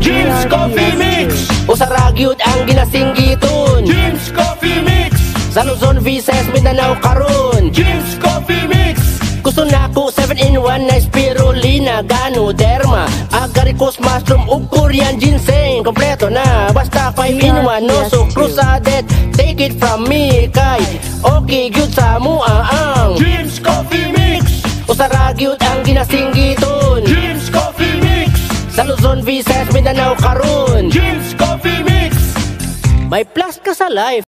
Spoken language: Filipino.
James Coffee Mix. Usa ragyod ang ginasinggiton, James Coffee Mix. sa Luzon, Visayas, Mindanao karon. James Coffee Mix. Gusto nako 7-in-1 na spirulina, ganoderma, agaricus mushroom ug Korean ginseng. Kompleto na, basta 5-in-1, no sukrus added. Take it from me, kay okay gyud sa mua ang James Coffee Mix. usa ragyod ang ginasinggiton, James Coffee Mix. sa Luzon, Visayas, Mindanao karon. James Coffee Mix. May plus ka sa life.